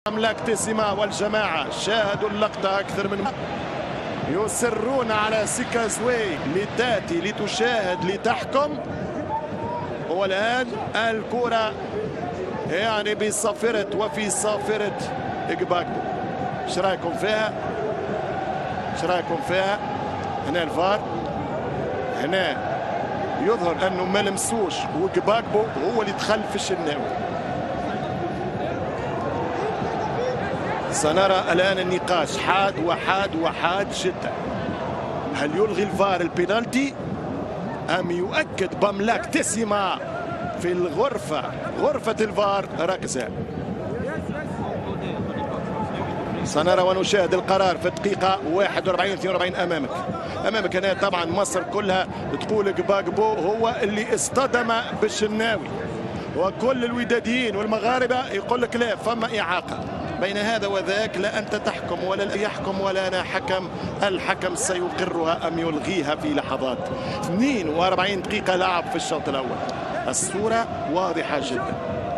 أملاك تيسيما والجماعة شاهدوا اللقطة أكثر من يصرون على سيكازوي لتأتي لتشاهد لتحكم. والآن الكرة يعني بصافرة وفي صافرة إجباكبو. ايش رايكم فيها؟ ايش رايكم فيها؟ هنا الفار هنا يظهر انه ما لمسوش وإجباكبو هو اللي دخل في الشناوي. سنرى الآن النقاش حاد وحاد جدا. هل يلغي الفار البينالتي أم يؤكد بأملاك تيسيما في غرفة الفار ركزة؟ سنرى ونشاهد القرار في الدقيقة 41-42 أمامك هنا. طبعا مصر كلها تقول إجباكبو هو اللي اصطدم بالشناوي، وكل الوداديين والمغاربة يقول لك لا فما إعاقة. بين هذا وذاك لا أنت تحكم ولا يحكم ولا أنا حكم. الحكم سيقرها أم يلغيها في لحظات. 42 دقيقة لعب في الشوط الأول. الصورة واضحة جدا.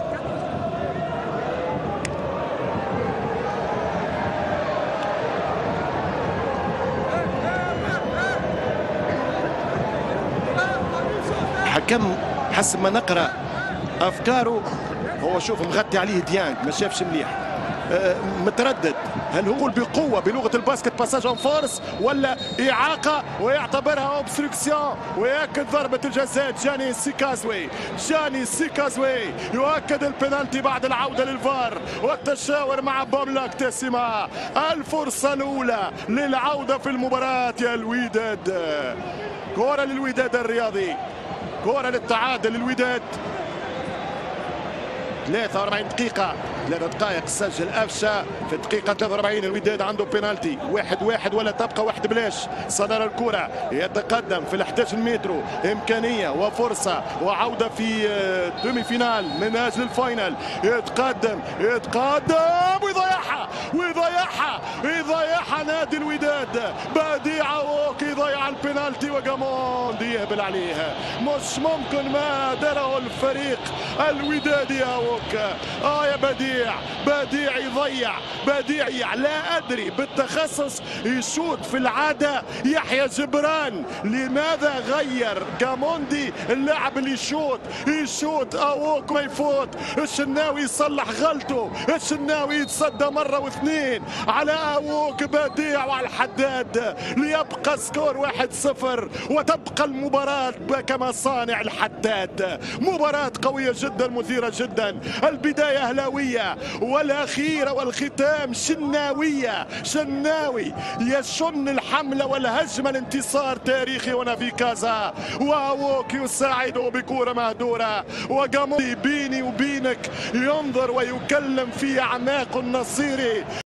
حكم حسب ما نقرأ أفكاره هو شوف مغطي عليه ديانج ما شافش مليح، متردد هل هو بقوه بلغه الباسكت باساج اون فورس ولا اعاقه ويعتبرها اوبستركسيون ويأكد ضربه الجزاء. جاني سيكازوي يؤكد البنالتي بعد العوده للفار والتشاور مع بأملاك تيسيما. الفرصه الاولى للعوده في المباراه يا الوداد. كره للوداد الرياضي، كره للتعادل للوداد. 43 دقيقة 3 دقائق سجل أفشا في الدقيقة 43. الوداد عنده بينالتي 1-1 ولا تبقى 1 بلاش. سنرى الكرة يتقدم في ال 11 متر، إمكانية وفرصة وعودة في دومي فينال من أجل الفاينل. يتقدم ويضيعها نادي الوداد. بديع ووك يضيع البينالتي وجاموند يهبل عليها. مش ممكن ما داره الفريق الودادي يا ووك. يا بديع يضيع. بديع لا أدري بالتخصص يشوت في العادة. يحيى جبران لماذا غير جاموندي اللاعب اللي يشوت أووك ما يفوت. الشناوي يصلح غلطه. الشناوي يتصدى مرة واثنين على أووك. بديع وعلى الحداد ليبقى سكور 1-0 وتبقى المباراة كما صانع الحداد. مباراة قوية جدا مثيرة جدا. البداية أهلاوية والأخيرة والختام شناوي يشن الحملة والهجمة. الانتصار تاريخي هنا في كازا. وأووك يساعده بكرة مهدورة. وجاموندي بيني وبينك ينظر ويكلم في أعماق النصيري.